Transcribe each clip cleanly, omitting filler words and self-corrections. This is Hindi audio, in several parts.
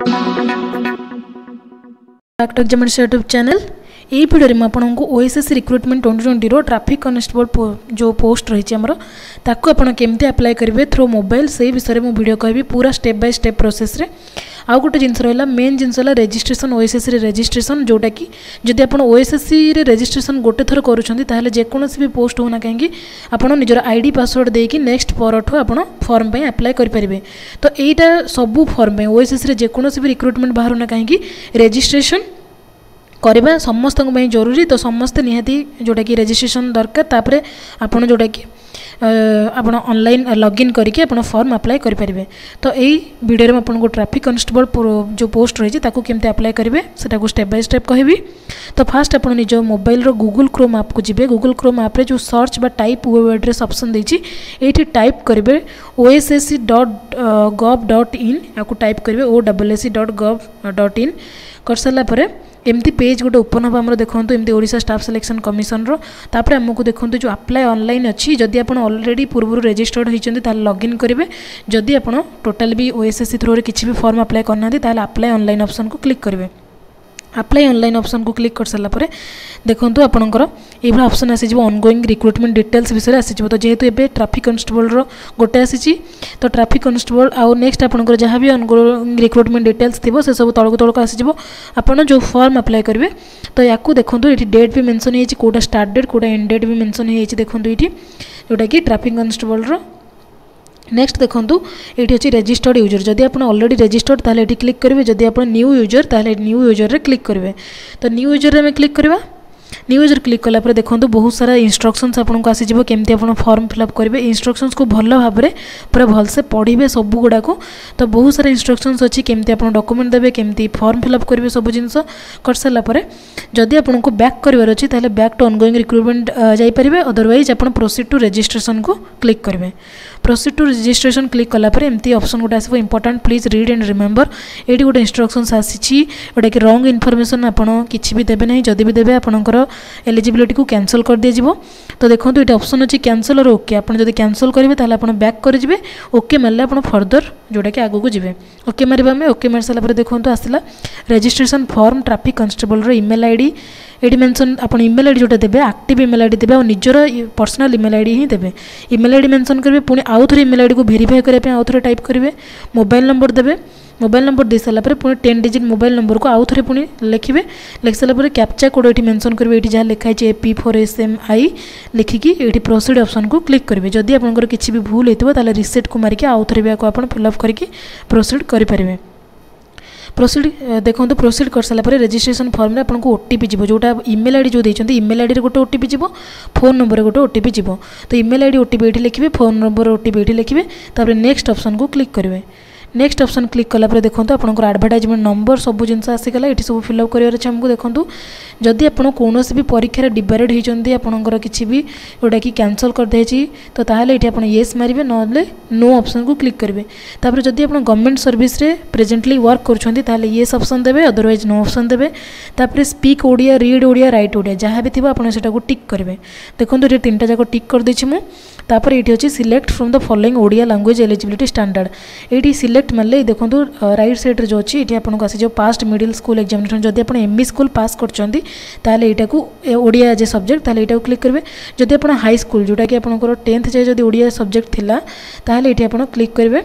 बैक एग्जामिनेशन यूट्यूब चैनल यही भिडियो में आपको ओएसएससी रिक्रुटमेंट 2020 रो ट्रैफिक कांस्टेबल जो पोस्ट रही है ताकू आपड़ केमती अप्लाई करेंगे थ्रू मोबाइल से विषय में वीडियो कहि पूरा स्टेप बाय स्टेप प्रोसेस रे आउ गोटे जिनस रहा मेन जिनस रजिस्ट्रेशन ओएसएससी रे रजिस्ट्रेशन जोटा कि जदि आप ओएसएससी रे रजिस्ट्रेशन गोटे थर करुँच जेकोसी भी पोस्ट होना कहीं आपड़ निजर आईडी पासवर्ड देकी नेक्स्ट परठू आप फॉर्म पे अप्लाई करेंगे। तो यहाँ सबू फॉर्म पे ओएसएससी रे जेकोसी भी रिक्रुटमेंट बाहर ना कहीं रजिस्ट्रेशन करवा समस्त जरूरी। तो समस्ते निहाती जोटा कि रजिस्ट्रेशन दरकार तापर आपड़ जोटा कि आप ऑनलाइन लॉगिन करके आप फॉर्म अप्लाई करेंगे। तो यही वीडियो में आपको ट्रैफिक कांस्टेबल जो पोस्ट रही है केमती अप्लाई करेंगे सेटा को स्टेप बाय स्टेप कहबी। तो फास्ट आप निज मोबाइल रो गूगल क्रोम ऐप को जी गूगल क्रोम ऐप जो सर्च बा टाइप वेब एड्रेस ऑप्शन देती ये टाइप करेंगे ossc.gov.in या टाइप करेंगे ossc.gov.in कर सारापर एमती पेज गोटे ओपन हम आम देखो एमती ओडिशा स्टाफ सिलेक्शन कमिशन तापर आमको देखो जो अप्लाई ऑनलाइन अच्छी जदि आप ऑलरेडी पूर्व रजिस्टर्ड होती लॉगिन करेंगे। जदि आप टोटाल भी ओएसएससी थ्रू किसी भी फॉर्म अप्लाई करना अप्लाई ऑनलाइन ऑप्शन को क्लिक करेंगे। अप्लाई ऑनलाइन ऑप्शन को क्लिक कर सारापर देखो आपंकर ये ऑप्शन आसी ऑनगोइंग रिक्रुटमेंट डिटेल्स विषय आसी। तो जेहेतु एबे ट्रैफिक कांस्टेबल गोटे आसी तो ट्रैफिक कांस्टेबल आउ नेक्स्ट आपंकर जहाँ भी ऑनगोइंग रिक्रुटमेंट डिटेल्स थी से सब तौक तौक आसी आपड़ जो फॉर्म अप्लाई करेंगे। तो या देखो ये डेट भी मेंशन होती कौटा स्टार्ट डेट कौटा एंड डेट भी मेंशन होती देखो ये जोटा कि ट्रैफिक कांस्टेबल नेक्स्ट देखो ये अच्छी रजिस्टर्ड यूजर जदि आप ऑलरेडी रजिस्टर्ड ताले ये क्लिक करेंगे। जदि आप न्यू यूजर ताले न्यू यूजर रे क्लिक करेंगे। तो न्यू यूजर में क्लिक करवा न्यू यूजर क्लिक कलापर देखो बहुत सारा इंस्ट्रक्शंस आपको आसीज केमती आप फॉर्म फिलअप करेंगे। इंस्ट्रक्शंस को भल भाव में पूरा भलसे पढ़े सब गुड़ाक। तो बहुत सारा इंस्ट्रक्शंस अच्छी केमती आप डॉक्यूमेंट देवे केमती फॉर्म फिलअप करेंगे सब जिन कर सारापर जदि आपको बैक करार अच्छी ताले बैक टू ऑनगोइंग रिक्रुटमेंट जाइए। अदरवाइज आप प्रोसीड टू रजिस्ट्रेशन को क्लिक करेंगे। प्रोसीड टू रजिस्ट्रेशन क्लिक कलापर एमती ऑप्शन गोटे आसो important please read and remember ये गोटे इंस्ट्रक्शंस आसी जोटा कि रॉन्ग इनफॉरमेशन आपड़ किसी भी देवे ना जदि भी देवे आपंकर एलिजिबिलिटी को कैंसल कर दी जाव। तो देखो ये ऑप्शन अच्छी कैंसल और ओके आप जब कैंसल करेंगे ताहले आप बैक करेंगे ओके मारे आप फर्दर जोटा कि आगू जी ओके मारे आम ओके मार सारापर देखो आसला registration form traffic constable email ID ये मेंशन आप ईमेल आईडी जोटा देवे एक्टिव ईमेल आईडी देवे और निजर पर्सनल ईमेल आईडी ही देवे। ईमेल आईडी मेंशन करेंगे पुणी आउ थे ईमेल आईडी को वेरीफाई करने आउ थे टाइप करेंगे। मोबाइल नंबर देवे मोबाइल नंबर दे सारापर पुणी 10 डिजिट मोबाइल नंबर को आउ थे पुणी लिखे लिख सारापर कैप्चा कोड ये मेंशन करेंगे ये जहाँ लिखाई AP4SMI लिखिकी ये प्रोसीड ऑप्शन को क्लिक करेंगे। जदि आपंकर किसी भी भूल होता है रिसेट को मारिक आउ थे भी आप फिलअप करके प्रोसीड करेंगे। प्रोसीड देखो प्रोसीड कर सारापर रजिस्ट्रेशन फॉर्म में आपको ओटीपी जीव जोटा ईमेल आईडी जो देते ईमेल आईडी गोटे ओटीपी जीव फोन नंबर गोटे ओटीपी जीव। तो ईमेल आईडी ओटीपी ये लिखे फोन नंबर ओटीपी ये लिखे तापर नेक्स्ट ऑप्शन को क्लिक करेंगे। नेक्स्ट ऑप्शन क्लिक कलापर देखो आपंकर एडवर्टाइजमेंट नंबर सब जिनस आसीगला ये सब फिलअप करार अच्छे हमको देखो जदि आप कौन भी परीक्षार डिबेटेड होती आपंकर किसी भी जोटा कि कैंसल कर देछि तो ताहले ये आप येस मारे ना नो ऑप्शन को क्लिक करेंगे। तापर जदि आप गवर्नमेंट सर्विस रे प्रेजेंटली वर्क करुँच ताहले येस ऑप्शन देवे अदरवाइज नो ऑप्शन देवे। तापर speak Odia read Odia write Odia जहाँ भी थी आपको टिक करेंगे। देखो ये 3टा जाक टिक कर देछि मु। तापर ये अच्छी select from the following Odia language eligibility standard ये सिलेक्ट मारे देखो राइट साइड जो अच्छी ये आपको आसी जो पास्ट मिडिल स्कूल एग्जामिनेशन जदि आप एमई स्कूल पास करछंती ताले एटा को ओडिया एज ए सब्जेक्ट ताले एटा को क्लिक करेंगे। जदि आप हाई स्कूल जोटा कि आपंकर 10th जाए जदि ओडिया सब्जेक्ट थिला ताले ये आप क्लिक करेंगे।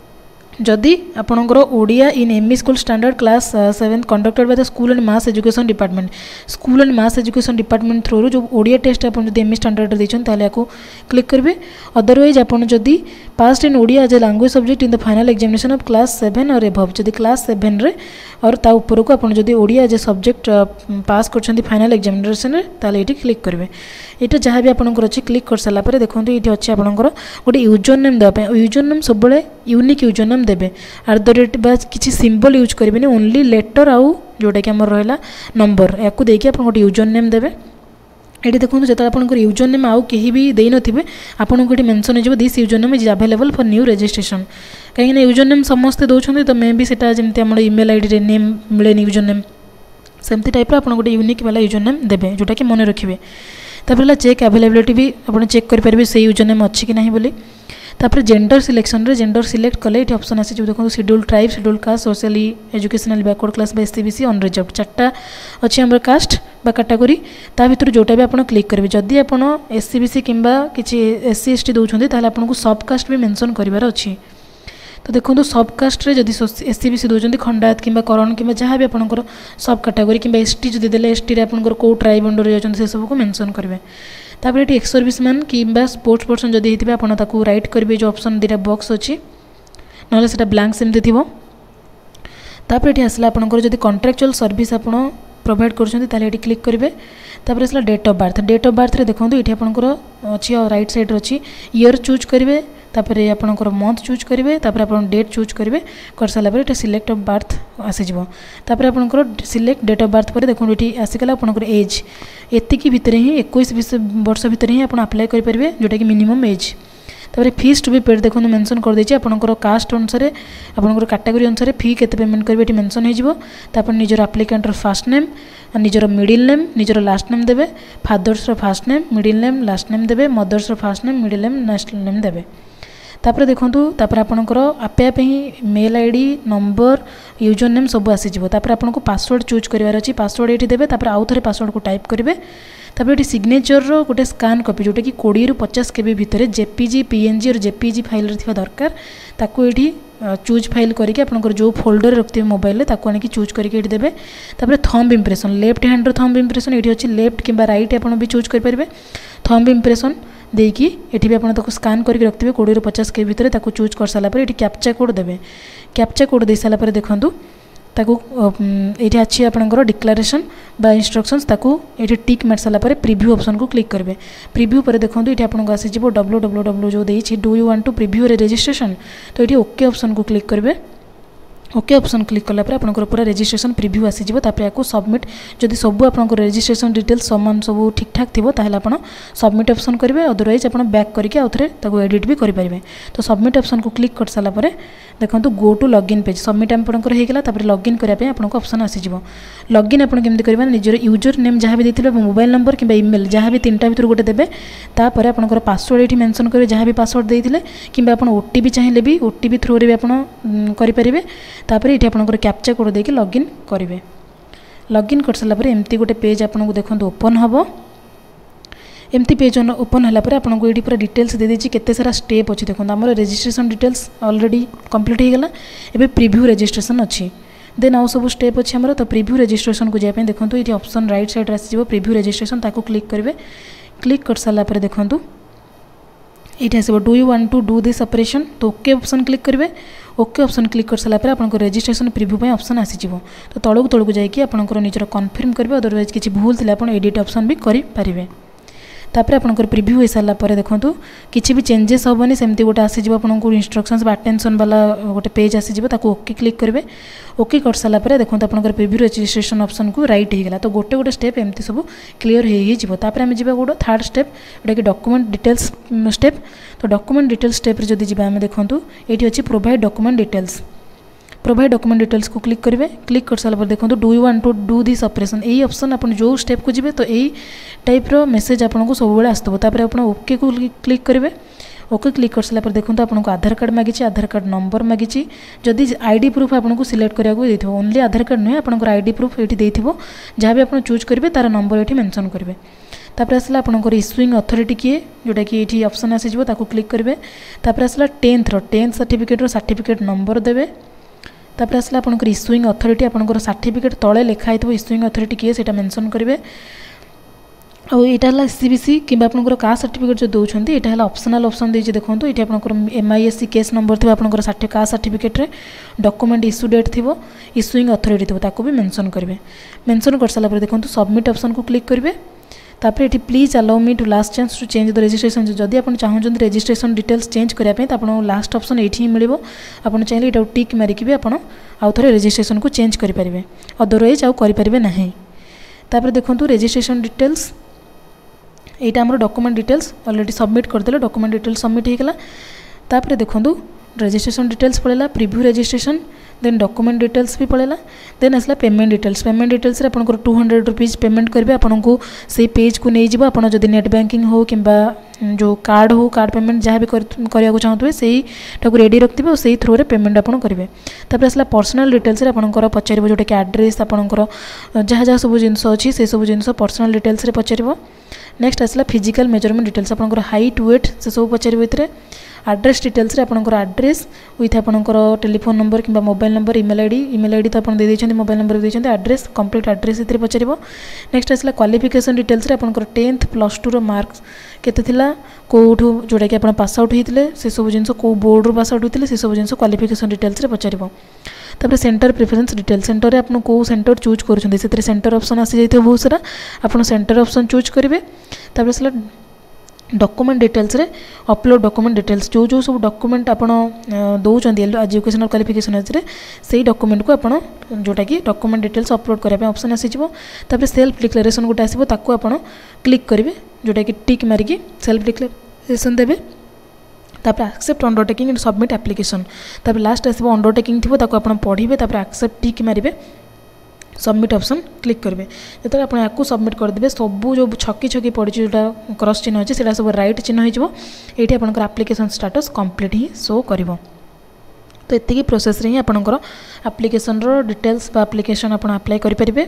जदि आपंकर Odia in ME school standard class 7 conducted by the school and mass education department school and mass education department through जो ओडिया टेस्ट आप एमई स्टैंडर्ड देते ताले को क्लिक करेंगे। अदरवाइज आप जदि passed in Odia as a language subject in the final examination of class 7 और एभव जदि क्लास 7 रे और ता ऊपर को आप जदि Odia as a subject pass कर फाइनल एग्जामिनेशन ताले ये क्लिक करेंगे। यहाँ जहाँ भी आपंकर अच्छी क्लिक कर सारापर देखो ये अच्छे आपंकर गोटे यूजर नेम देवाई यूजर नेम सब यूनिक यूजर नेम देवे @ बा किसी सिंबल यूज करेंगे ओनली लेटर आउ जोटा कि आमर रहा नंबर या देखिए आप गोटे यूजर नेम देवे। ये देखो जो आपंकर यूजर नेम आउ कहीं भी दे नथिबे आपको ये मेंशन हो this user name is available for new registration कहीं यूजर नेम समस्ते दौरान तो मे भी सेटा जमी आम ईमेल आईडी नेम मिले यूजर नेम सेमती टाइप आप गोटे यूनिक वाला यूजर नेम देवे जोटा कि मन रखिए। तापर चेक अवेलेबिलिटी भी आप चेक करेंगे से यूजर नेम अच्छी कि ना बोली। तापर जेंडर सिलेक्शन रे जेंडर सिलेक्ट कले ये ऑप्शन आसी देखो schedule tribe schedule caste socially educational backward class बा एससीबीसी अनरिजर्व चार्टा अच्छी आम कास्ट बा कैटेगरी ता भीतर जोटा भी आप क्लिक करेंगे जदि आप एससीबीसी किंबा किसी एससी एसटी दौरान ताहले आपको सब कास्ट भी मेंशन करिवार अच्छी। तो देखो सब कास्ट रे जदि एससीबीसी दौरान खंडायत कि करण कि जहाँ भी आपंकर सब कैटेगरी कि एसटी जदि देले एसटी आपंकर कौ ट्राइब अंडर जाते से सबको मेंशन करेंगे। तापर ये एक्स सर्विसमैन कि स्पोर्ट्स पर्सन जदि होते आपको राइट करेंगे जो ऑप्शन दुटा बॉक्स अच्छी ना से ब्लैंक सेमती थी। तापर ये आसला आपंकर जदि कॉन्ट्रैक्चुअल सर्विस आप प्रोवाइड कर क्लिक करेंगे। तापर आसला डेट ऑफ बर्थ रे देखो ये आपंकर अच्छी राइट साइड अच्छी ईयर चूज करेंगे तापर आपंकर मंथ चूज करेंगे तापर आप डेट चूज करेंगे कर सारापर ये सिलेक्ट ऑफ बर्थ आसीज तापर आपंकर सिलेक्ट डेट ऑफ बर्थ पर देखो ये आसीगला आपंकर एज एतिकी भितर ही 21 वर्ष भितर ही आप अप्लाई करेंगे जोटा कि मिनिमम एज। तापर फीस टू बी पेड देखो मेंशन कर देछि आपनकर कास्ट अनुसार आपनकर कैटेगरी अनुसार फी केते पेमेंट करेंगे ये मेंशन हो निजर एप्लिकेंटर फास्ट नेम निजर मिडिल नेम निजर लास्ट नेम देवे father's first name middle name last name देवे mother's first name middle name last name देवे। तापर देखो तापर आपनकर आपे आपे ही mail ID number user name सब आसीजिवो तापर आपनको पासवर्ड चूज करिवार अछि पासवर्ड एठी देबे तापर आउ थरे पासवर्ड को टाइप करेंगे। तापर ये सिग्नेचर रो गोटे स्कान कॉपी जोटा कि 20 ରୁ 50 केबी भितर जेपीजी पीएनजी और जेपीजी फाइल रे थिबा दरकार ताको एठी चूज फाइल करके आपनकर जो फोल्डर रखते मोबाइल रे ताको आनी चूज करके एठी देबे। तापर थंब इंप्रेशन लेफ्ट हैंड रो थंब इंप्रेशन एठी अछि लेफ्ट किबा राइट आपन भी चूज कर परिबे थंब इंप्रेशन देकी एठी भी आपन ताको स्कान करके रखते 20 ରୁ 50 के भितर ताको चूज कर साला पर एठी कैप्चा कोड देबे कैप्चा कोड दे साला पर देखंतु ताकू ये अच्छी आपंकर डिक्लारेशन बा इंस्ट्रक्शंस ताकू ये टिक मार सारा प्रिव्यू ऑप्शन को क्लिक करेंगे। प्रिव्यू पर देखो ये आपको आसीज www जो देती do you want to preview registration तो ये ओके ऑप्शन को क्लिक करेंगे। ओके ऑप्शन क्लिक कला आपंकर पूरा रजिस्ट्रेशन प्रिव्यू आसीज आपको सबमिट जदि सब आप रजिस्ट्रेशन डिटेल्स सामान सब ठीक ठाक थी आप सबमिट ऑप्शन करेंगे अदरवाइज आप बैक करके आउ थे एडिट भी करेंगे। तो सबमिट ऑप्शन को क्लिक कर सारापर देखो go to login page submit आपंकर होगा लॉगिन करने आपको ऑप्शन आसीज लॉगिन आप केमती करेंगे निजर यूजर नेम जहाँ भी देते मोबाइल नंबर कि ईमेल जहाँ भी 3टा भर गोटे देते तापर आपंकर पासवर्ड ये मेंशन करेंगे जहाँ भी पासवर्ड देते कि आप ओटीपी चाहिए भी ओटीपी थ्रू रे भी करेंगे। तापर ये आपंकर कैप्चा कोड देके लॉगिन करेंगे। लॉगिन कर सारापर एमती गोटे पेज आपको देखो ओपन हम एमती पेज ओपन है आपको ये पूरा डिटेल्स दे देछि केते सारा स्टेप अच्छी देखो आम रजिस्ट्रेशन डिटेल्स ऑलरेडी कंप्लीट हो गला एबे प्रीव्यू रजिस्ट्रेशन अच्छी देन आउ सब स्टेप अच्छे आमर। तो प्रीव्यू रजिस्ट्रेशन को जाए देखो ये ऑप्शन राइट साइड आसीज प्रीव्यू रजिस्ट्रेशन ताको क्लिक करेंगे। क्लिक कर सारापर देखो ये आसो do you want to do this operation तो ओके ऑप्शन क्लिक करेंगे। ओके ऑप्शन क्लिक कर सारापर आपको रजिस्ट्रेशन प्रिव्यू पे ऑप्शन आसीज तो तलक तलक जाकि आपंकर निजर कन्फर्म करेंगे अदरवाइज किसी भूल थी आप एडिट ऑप्शन भी करेंगे। तापर आपंकर प्रिव्यू हो सारापर देखो किसी भी चेंजेस हेनी सेमती गोटे आसीज आपको इंस्ट्रक्शंस अटेंशन वाला गोटे पेज आसीज ओके क्लिक करेंगे। ओके कर सारापर देखो आपंकर प्रिव्यू रजिस्ट्रेशन ऑप्शन को राइट होगा तो गोटे गोटे स्टेप एमती सब क्लीयर हो तापर आम जा गोटे थर्ड स्टेप जोटा कि डॉक्यूमेंट डिटेल्स स्टेप। तो डॉक्यूमेंट डिटेल्स स्टेप जब जी आम देखो ये अच्छी provide document details provide document details को क्लिक करेंगे। क्लिक कर सारा देखो do you want to do this operation यही ऑप्शन आप जो स्टेप को जी तो यही टाइप रो मेसेज आपको सब बेले आसो तापर आप ओके को क्लिक करेंगे। ओके क्लिक कर सारा देखो आपको आधार कार्ड मागी आधार कार्ड नंबर मागी जदि आईडी प्रूफ आपको सिलेक्ट कराया ओनली आधार कार्ड नुहे आपको आईडी प्रूफ ये देथिबो जहाँ भी आप चूज करेंगे तार नंबर ये मेंशन करेंगे। तापर आसला आपंकर इश्यूइंग अथॉरिटी किए जोटा कि ये ऑप्शन आसीज ताको क्लिक करेंगे। तापर आसला 10th सर्टिफिकेट नंबर देवे। तापर आसला आपंकर इश्यूइंग अथॉरिटी आपंकर सर्टिफिकेट तले लिखाई थो इश्यूइंग अथॉरिटी किए से मेंशन करेंगे। और यहाँ है एससीबीसी कि आपंकर कास्ट सर्टिफिकेट जो दौरान यहाँ है ऑप्शनल ऑप्शन देती देखो ये आपंकर MISC केस नंबर थी आपंकर कास्ट सर्टिफिकेट रे डॉक्यूमेंट इश्यू डेट थी इश्यूइंग अथॉरिटी थी ताको भी मेंशन करेंगे। मेंशन कर सारा देखो सबमिट ऑप्शन को क्लिक करेंगे। तापर ये please allow me to last chance to change the registration जदि आप चाहते रजिस्ट्रेशन डिटेल्स चेंज करने तो आपको लास्ट ऑप्शन ये ही मिले आप चाहिए ये टिक मारिकी भी आप आउ थे रजिस्ट्रेशन को चेंज करेंगे अदरवाइज आउ करेंगे ना। तापर देखो रजिस्ट्रेशन डिटेल्स यहाँ आम डॉक्यूमेंट डिटेल्स ऑलरेडी सबमिट करदे डॉक्यूमेंट डिटेल्स सबमिट होगा। तापर देखो रजिस्ट्रेशन डिटेल्स पड़ेगा preview registration then document details भी पड़ेगा देन आसला पेमेंट डिटेल्स रे आपनकर 200 रुपीज पेमेंट करेंगे आपको से पेज को नहीं जीव आपड़ जदि नेट बैंकिंग हो कि जो कार्ड हो कार्ड पेमेंट जहाँ भी करने चाहते से रेडी रखिए और से थ्रू पेमेंट आप करेंगे तापर आसला पर्सनल डिटेल्स रे आपनकर पचार जोटा कि एड्रेस आपनकर जहाँ जहाँ सब जिन अच्छी से सब जिन पर्सनल डिटेल्स रे पचार नेक्स्ट आसला फिजिकल मेजरमेंट डिटेल्स आपनकर हाइट वेट से सब पचार एड्रेस डिटेल्स रे आपनकर एड्रेस विथ आपनकर टेलीफोन नंबर कि मोबाइल नंबर ईमेल आईडी तो आप दे मोबाइल नंबर भी देते एड्रेस कंप्लीट एड्रेस ये पचार नेक्स्ट आसला क्वालिफिकेशन डिटेल्स रे आपनकर 10th +2 रो मार्क्स केते थिला कोठू जोटा कि आप पास आउट होते से सब जिन कौ बोर्ड रू पास आउट होते से सब जिन क्वालिफिकेशन डिटेल्स रे पचार तापर सेंटर प्रेफरेंस डिटेल सेंटर रे आपन को सेंटर चूज करूछन से सेंटर ऑप्शन आसी जाइते बहुत सारा आपन सेंटर ऑप्शन चूज करेंगे तापर से डॉक्यूमेंट डिटेल्स रे अपलोड डॉक्यूमेंट डिटेल्स जो जो सब डॉक्यूमेंट आपन दौरान एजुकेशनल क्वालिफिकेशन से डॉक्यूमेंट को आपन जोटा कि डॉक्यूमेंट डिटेल्स अपलोड करने ऑप्शन आसीजिवो तापर सेल्फ डिक्लेरेशन गोटे आसीबो ताको आपन क्लिक करेंगे जोटा कि टिक मारिकी सेल्फ डिक्लेरेशन देबे तापर accept undertaking and submit application तापर लास्ट आसो अंडरटेकिंग थी ताको आपन पढ़िबे तापर एक्सेप्ट टिक मारिबे सबमिट ऑप्शन क्लिक करेंगे जो आप सबमिट करदे सब जो छकी छकी पड़ी जोटा क्रॉस चिन्ह अच्छे से सब राइट चिन्ह होती आपंकर एप्लिकेशन स्टेटस कंप्लीट ही शो कर तो ये प्रोसेस रे ही आपंकर एप्लिकेशन डिटेल्स एप्लिकेशन आप अप्लाई करेंगे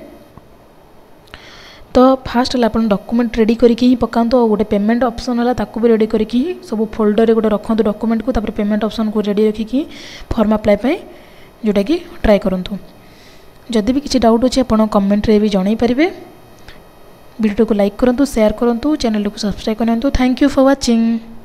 तो फास्ट है आप डॉक्यूमेंट रेडी करके पकातु गोटे पेमेंट ऑप्शन है ताकू भी रेडी करके सब फोल्डर गोटे रखु डॉक्यूमेंट को तापर पेमेंट ऑप्शन को रेडी रखिकी फॉर्म अप्लाई जोटा कि ट्राए करूँ जदि भी किसी डाउट अच्छे आप कमेंट रे भी जन पारे वीडियो को लाइक करूँ शेयर करूँ चैनल को सब्सक्राइब करूँ थैंक यू फॉर वाचिंग।